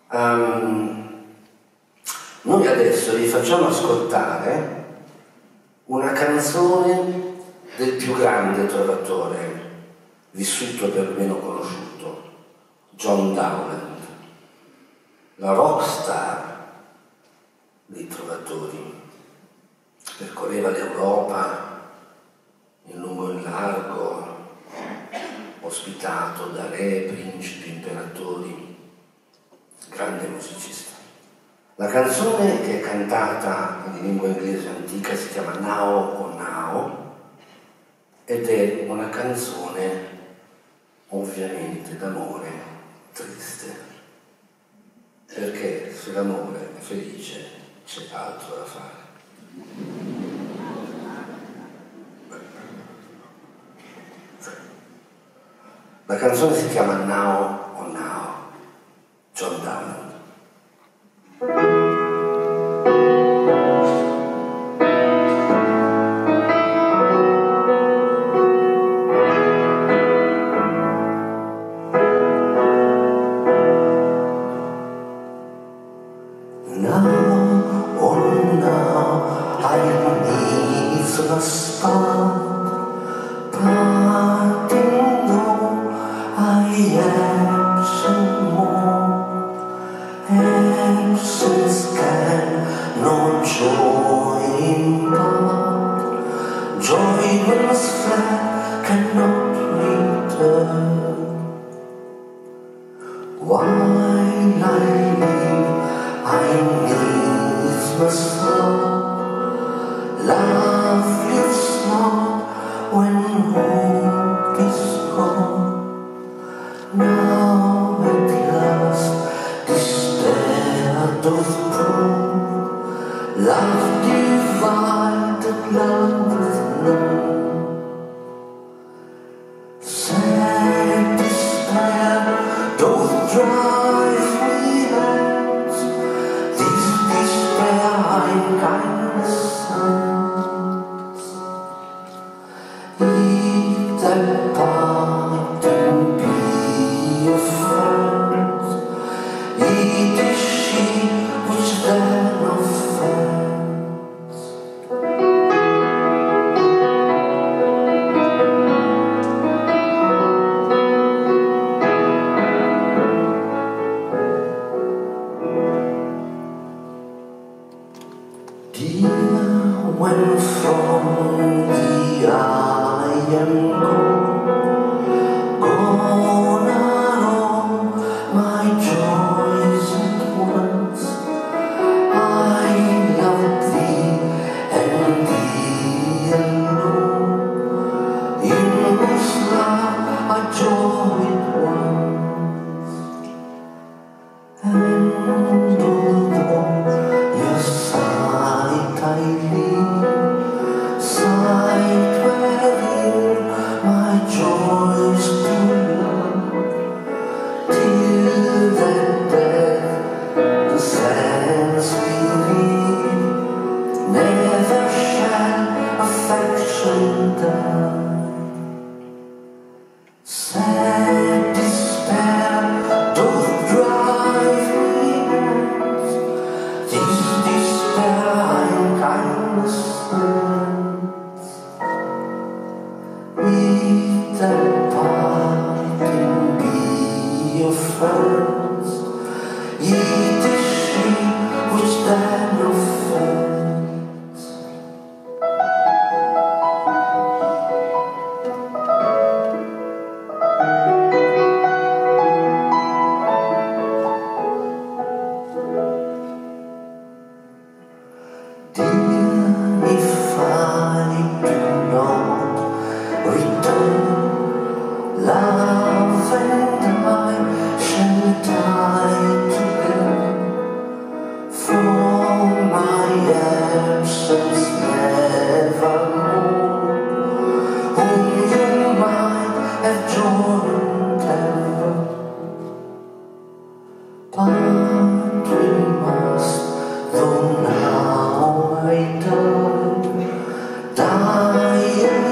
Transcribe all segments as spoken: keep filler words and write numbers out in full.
Um, noi adesso vi facciamo ascoltare una canzone del più grande trovatore vissuto per meno conosciuto, John Dowland, la rockstar dei trovatori. Percorreva l'Europa in lungo e in largo, ospitato da re, principi, imperatori, grande musicista. La canzone, che è cantata in lingua inglese antica, si chiama Now or Now ed è una canzone ovviamente d'amore triste, perché se l'amore è felice c'è altro da fare. La canzone si chiama Now or Now, John Dowland.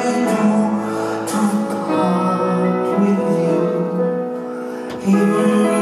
In